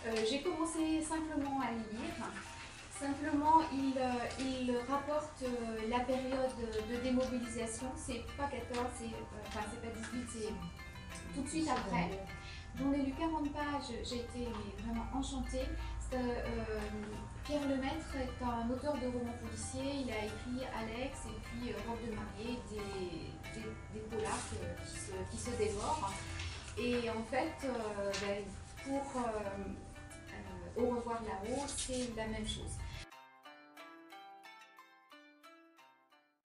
J'ai commencé simplement à lire. Simplement, il rapporte la période de démobilisation. C'est pas 14, c'est pas 18, c'est tout de suite après. J'en ai lu 40 pages, j'ai été vraiment enchantée. Pierre Lemaitre est un auteur de romans policiers. Il a écrit Alex et puis Robe de mariée, des polars qui se dévorent. Et en fait, pour Au revoir là-haut, c'est la même chose.